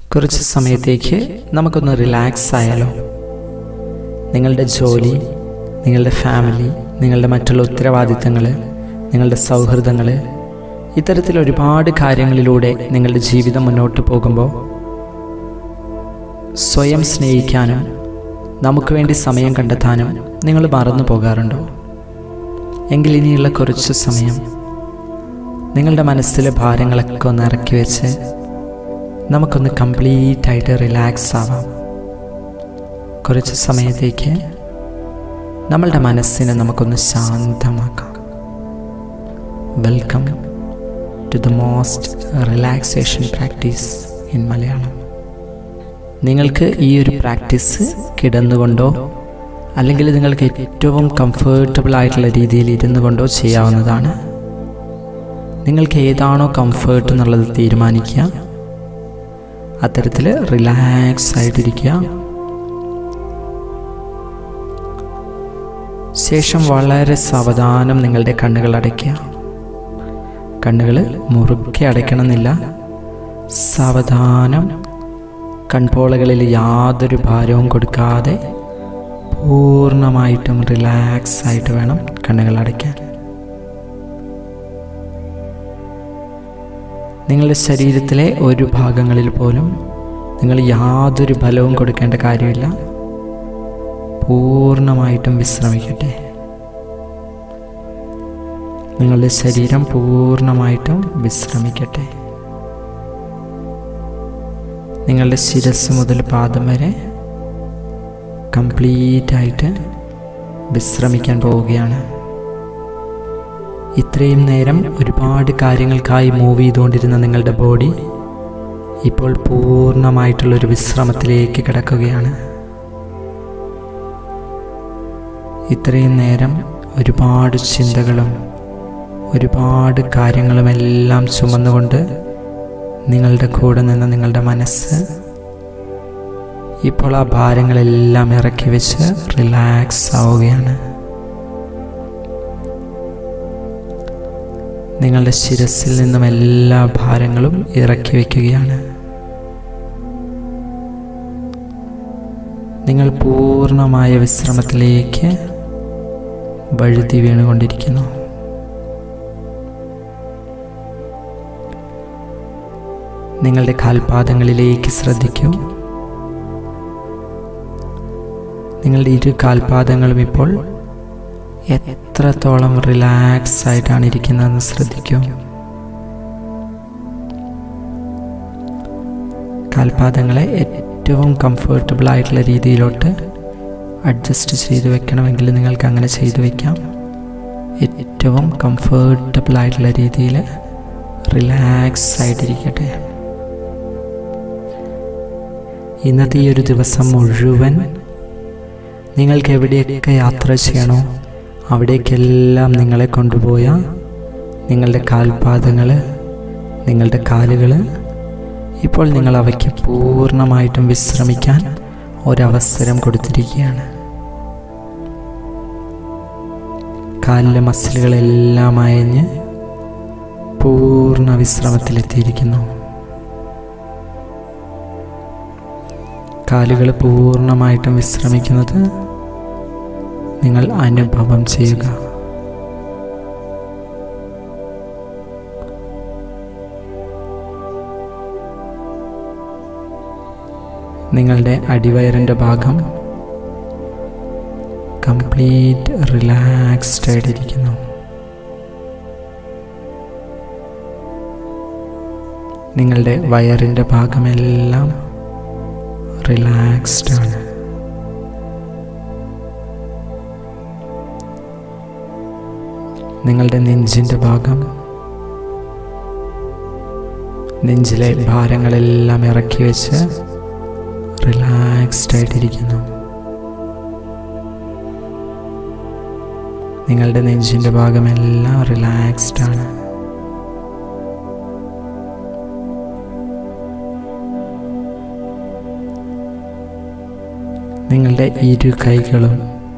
കുറച്ച് സമയത്തേക്ക് നമുക്കൊന്ന് റിലാക്സ് ആയാലോ. നിങ്ങളുടെ ജോലി, നിങ്ങളുടെ ഫാമിലി, നിങ്ങളുടെ മറ്റുള്ള ഉത്തരവാദിത്തങ്ങൾ, നിങ്ങളുടെ സൗഹൃദങ്ങൾ, ഇത്തരത്തിൽ ഒരുപാട് കാര്യങ്ങളിലൂടെ നിങ്ങളുടെ ജീവിതം മുന്നോട്ട് പോകുമ്പോൾ സ്വയം സ്നേഹിക്കാനും നമുക്ക് വേണ്ടി സമയം കണ്ടെത്താനും നിങ്ങൾ മറന്നു പോകാറുണ്ടോ? എങ്കിൽ ഇനിയുള്ള കുറച്ച് സമയം നിങ്ങളുടെ മനസ്സിലെ ഭാരങ്ങളൊക്കെ ഒന്ന് ഇറക്കി വെച്ച് നമുക്കൊന്ന് കംപ്ലീറ്റായിട്ട് റിലാക്സ് ആവാം. കുറച്ച് സമയത്തേക്ക് നമ്മളുടെ മനസ്സിനെ നമുക്കൊന്ന് ശാന്തമാക്കാം. Welcome to the most relaxation practice in Malayalam. നിങ്ങൾക്ക് ഈ ഒരു പ്രാക്ടീസ് കിടന്നുകൊണ്ടോ അല്ലെങ്കിൽ നിങ്ങൾക്ക് ഏറ്റവും കംഫർട്ടബിൾ ആയിട്ടുള്ള രീതിയിൽ ഇരുന്നു കൊണ്ടോ ചെയ്യാവുന്നതാണ്. നിങ്ങൾക്ക് ഏതാണോ കംഫർട്ട് എന്നുള്ളത് തീരുമാനിക്കുക. അത്തരത്തിൽ റിലാക്സ് ആയിട്ടിരിക്കുക. ശേഷം വളരെ സാവധാനം നിങ്ങളുടെ കണ്ണുകൾ അടയ്ക്കുക. കണ്ണുകൾ മുറുക്കെ അടയ്ക്കണമെന്നില്ല. സാവധാനം കൺപോളകളിൽ യാതൊരു ഭാരവും കൊടുക്കാതെ പൂർണ്ണമായിട്ടും റിലാക്സ് ആയിട്ട് വേണം കണ്ണുകൾ അടയ്ക്കാൻ. നിങ്ങളുടെ ശരീരത്തിലെ ഒരു ഭാഗങ്ങളിൽ പോലും നിങ്ങൾ യാതൊരു ബലവും കൊടുക്കേണ്ട കാര്യമില്ല. പൂർണ്ണമായിട്ടും വിശ്രമിക്കട്ടെ. നിങ്ങളുടെ ശരീരം പൂർണ്ണമായിട്ടും വിശ്രമിക്കട്ടെ. നിങ്ങളുടെ ശിരസ് മുതൽ പാദം വരെ കംപ്ലീറ്റായിട്ട് വിശ്രമിക്കാൻ പോവുകയാണ്. ഇത്രയും നേരം ഒരുപാട് കാര്യങ്ങൾക്കായി മൂവ് ചെയ്തുകൊണ്ടിരുന്ന നിങ്ങളുടെ ബോഡി ഇപ്പോൾ പൂർണ്ണമായിട്ടുള്ളൊരു വിശ്രമത്തിലേക്ക് കിടക്കുകയാണ്. ഇത്രയും നേരം ഒരുപാട് ചിന്തകളും ഒരുപാട് കാര്യങ്ങളുമെല്ലാം ചുമന്നുകൊണ്ട് നിങ്ങളുടെ കൂടെ നിന്ന് നിങ്ങളുടെ മനസ്സ് ഇപ്പോൾ ആ ഭാരങ്ങളെല്ലാം ഇറക്കി വെച്ച് റിലാക്സ് ആവുകയാണ്. നിങ്ങളുടെ ശിരസിൽ നിന്നും എല്ലാ ഭാരങ്ങളും ഇറക്കി വയ്ക്കുകയാണ്. നിങ്ങൾ പൂർണ്ണമായ വിശ്രമത്തിലേക്ക് വഴുതി വീണുകൊണ്ടിരിക്കുന്നു. നിങ്ങളുടെ കാൽപാദങ്ങളിലേക്ക് ശ്രദ്ധിക്കൂ. നിങ്ങളുടെ ഇരു കാൽപാദങ്ങളും ഇപ്പോൾ എത്രത്തോളം റിലാക്സ് ആയിട്ടാണ് ഇരിക്കുന്നതെന്ന് ശ്രദ്ധിക്കൂ. കാൽപാദങ്ങളെ ഏറ്റവും കംഫർട്ടബിൾ ആയിട്ടുള്ള രീതിയിലോട്ട് അഡ്ജസ്റ്റ് ചെയ്ത് വെക്കണമെങ്കിൽ നിങ്ങൾക്ക് അങ്ങനെ ചെയ്തു വയ്ക്കാം. ഏറ്റവും കംഫർട്ടബിൾ ആയിട്ടുള്ള രീതിയിൽ റിലാക്സ് ആയിട്ടിരിക്കട്ടെ. ഇന്നത്തെ ഈ ഒരു ദിവസം മുഴുവൻ നിങ്ങൾക്ക് എവിടെയൊക്കെ യാത്ര ചെയ്യണോ അവിടേക്കെല്ലാം നിങ്ങളെ കൊണ്ടുപോയ നിങ്ങളുടെ കാൽപാദങ്ങൾ, നിങ്ങളുടെ കാലുകൾ, ഇപ്പോൾ നിങ്ങൾ അവയ്ക്ക് പൂർണ്ണമായിട്ടും വിശ്രമിക്കാൻ ഒരവസരം കൊടുത്തിരിക്കുകയാണ്. കാലിലെ മസിലുകളെല്ലാം അയഞ്ഞ് പൂർണ്ണ വിശ്രമത്തിലെത്തിയിരിക്കുന്നു. കാലുകൾ പൂർണ്ണമായിട്ടും വിശ്രമിക്കുന്നത് നിങ്ങൾ അനുഭവം ചെയ്യുക. നിങ്ങളുടെ അടിവയറിൻ്റെ ഭാഗം കംപ്ലീറ്റ് റിലാക്സ്ഡ് ആയിട്ടിരിക്കുന്നു. നിങ്ങളുടെ വയറിൻ്റെ ഭാഗമെല്ലാം റിലാക്സ്ഡ് ആണ്. നിങ്ങളുടെ നെഞ്ചിൻ്റെ ഭാഗം, നെഞ്ചിലെ ഭാരങ്ങളെല്ലാം ഇറക്കി വെച്ച് റിലാക്സ്ഡ് ആയിട്ടിരിക്കുന്നു. നിങ്ങളുടെ നെഞ്ചിൻ്റെ ഭാഗമെല്ലാം റിലാക്സ്ഡ് ആണ്. നിങ്ങളുടെ ഇരു കൈകളും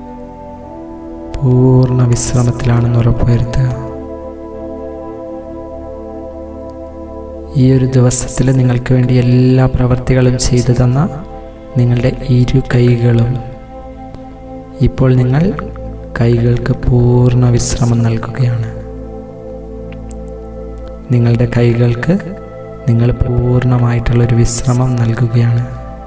പൂർണ്ണ വിശ്രമത്തിലാണെന്ന് ഉറപ്പുവരുത്തുക. ഈ ഒരു ദിവസത്തിൽ നിങ്ങൾക്ക് വേണ്ടി എല്ലാ പ്രവൃത്തികളും ചെയ്തു തന്ന നിങ്ങളുടെ ഇരു കൈകളും ഇപ്പോൾ നിങ്ങൾ കൈകൾക്ക് പൂർണ്ണ വിശ്രമം നൽകുകയാണ്. നിങ്ങളുടെ കൈകൾക്ക് നിങ്ങൾ പൂർണ്ണമായിട്ടുള്ളൊരു വിശ്രമം നൽകുകയാണ്.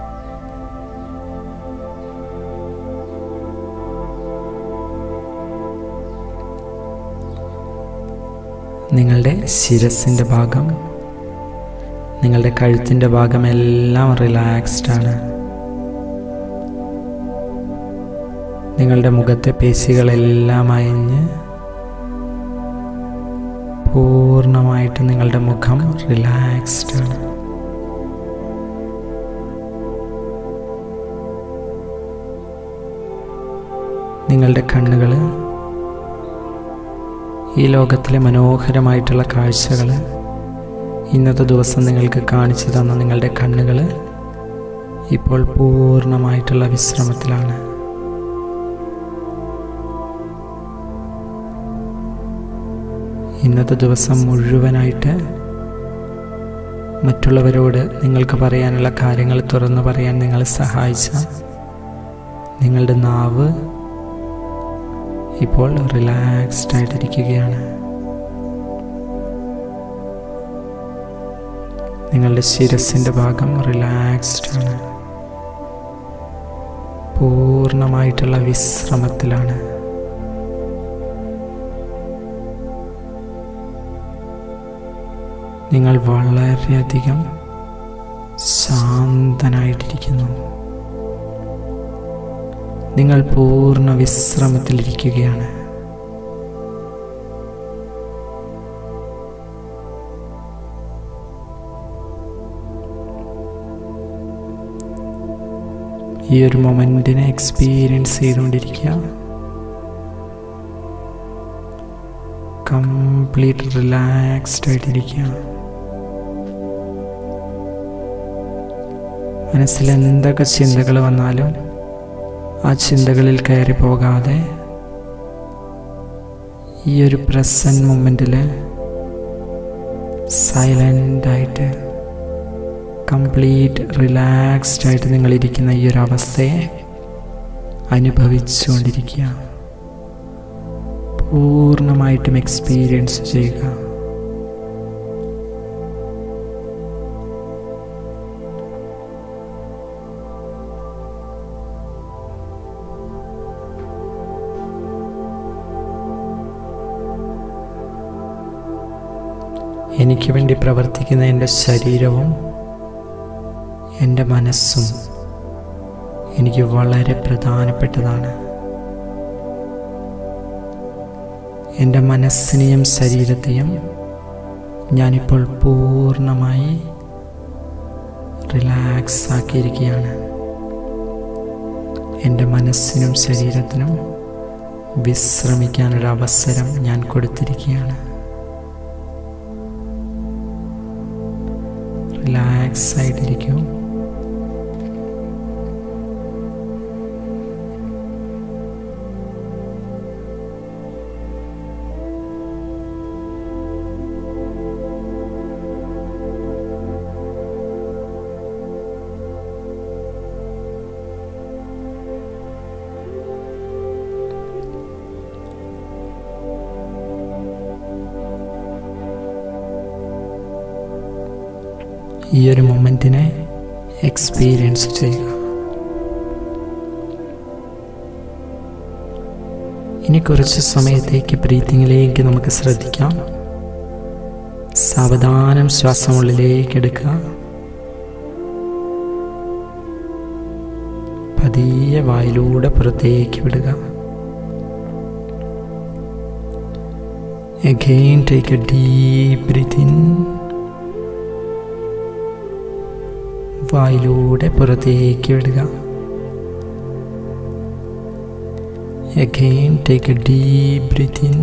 നിങ്ങളുടെ ശിരസിൻ്റെ ഭാഗം, നിങ്ങളുടെ കഴുത്തിൻ്റെ ഭാഗം എല്ലാം റിലാക്സ്ഡ് ആണ്. നിങ്ങളുടെ മുഖത്തെ പേശികളെല്ലാം അയഞ്ഞ് പൂർണ്ണമായിട്ട് നിങ്ങളുടെ മുഖം റിലാക്സ്ഡ് ആണ്. നിങ്ങളുടെ കണ്ണുകൾ ഈ ലോകത്തിലെ മനോഹരമായിട്ടുള്ള കാഴ്ചകൾ ഇന്നത്തെ ദിവസം നിങ്ങൾക്ക് കാണിച്ചു തന്ന നിങ്ങളുടെ കണ്ണുകൾ ഇപ്പോൾ പൂർണ്ണമായിട്ടുള്ള വിശ്രമത്തിലാണ്. ഇന്നത്തെ ദിവസം മുഴുവനായിട്ട് മറ്റുള്ളവരോട് നിങ്ങൾക്ക് പറയാനുള്ള കാര്യങ്ങൾ തുറന്നു പറയാൻ നിങ്ങളെ സഹായിച്ച നിങ്ങളുടെ നാവ് ഇപ്പോൾ റിലാക്സ്ഡ് ആയിട്ടിരിക്കുകയാണ്. നിങ്ങളുടെ ശിരസിൻ്റെ ഭാഗം റിലാക്സ്ഡ് ആണ്, പൂർണ്ണമായിട്ടുള്ള വിശ്രമത്തിലാണ്. നിങ്ങൾ വളരെയധികം ശാന്തനായിട്ടിരിക്കുന്നു. നിങ്ങൾ പൂർണ്ണ വിശ്രമത്തിലിരിക്കുകയാണ്. ഈ ഒരു മൊമെന്റിനെ എക്സ്പീരിയൻസ് ചെയ്തുകൊണ്ടിരിക്കുക. കംപ്ലീറ്റ് റിലാക്സ്ഡ് ആയിട്ടിരിക്കുക. മനസ്സിൽ എന്തൊക്കെ ചിന്തകൾ വന്നാലും ആ ചിന്തകളിൽ കയറി പോകാതെ ഈ ഒരു പ്രസന്റ് മൊമെന്റിൽ സൈലൻ്റായിട്ട് കംപ്ലീറ്റ് റിലാക്സ്ഡ് ആയിട്ട് നിങ്ങളിരിക്കുന്ന ഈ ഒരു അവസ്ഥയെ അനുഭവിച്ചുകൊണ്ടിരിക്കുക. പൂർണ്ണമായിട്ടും എക്സ്പീരിയൻസ് ചെയ്യുക. എനിക്ക് വേണ്ടി പ്രവർത്തിക്കുന്ന എൻ്റെ ശരീരവും എൻ്റെ മനസ്സും എനിക്ക് വളരെ പ്രധാനപ്പെട്ടതാണ്. എൻ്റെ മനസ്സിനെയും ശരീരത്തെയും ഞാനിപ്പോൾ പൂർണ്ണമായി റിലാക്സ് ആക്കിയിരിക്കുകയാണ്. എൻ്റെ മനസ്സിനും ശരീരത്തിനും വിശ്രമിക്കാനൊരവസരം ഞാൻ കൊടുത്തിരിക്കുകയാണ്. റിലാക്സ് ആയിട്ടിരിക്കൂ. ഈ ഒരു മൊമെന്റിനെ എക്സ്പീരിയൻസ് ചെയ്യുക. ഇനി കുറച്ച് സമയത്തേക്ക് ബ്രീത്തിങ്ങിലേക്ക് നമുക്ക് ശ്രദ്ധിക്കാം. സാവധാനം ശ്വാസം ഉള്ളിലേക്ക് എടുക്കുക. പതിയെ വായിലൂടെ പുറത്തേക്ക് വിടുക. Again take a deep breath in. വായിലൂടെ പുറത്തേക്ക് വിടുക. Again take a deep breath in.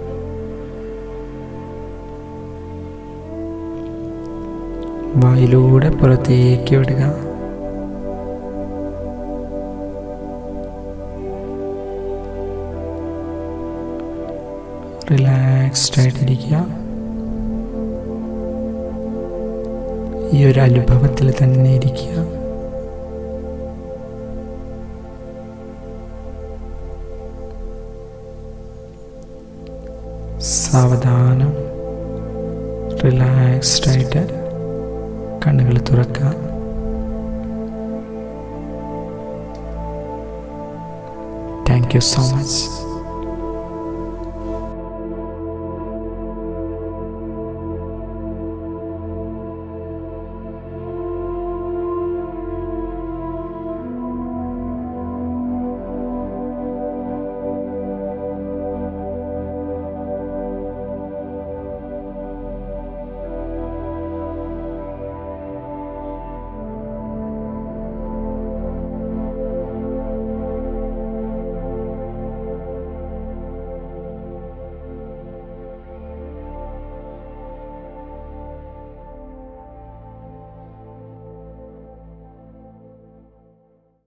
വായിലൂടെ പുറത്തേക്ക് വിടുക. റിലാക്സ്ഡ് ആയിട്ടിരിക്കുക. ഈ ഒരു അനുഭവത്തിൽ തന്നെ ഇരിക്കുക. സാവധാനം റിലാക്സ്ഡ് ആയിട്ട് കണ്ണുകൾ തുറക്കുക. Thank you so much.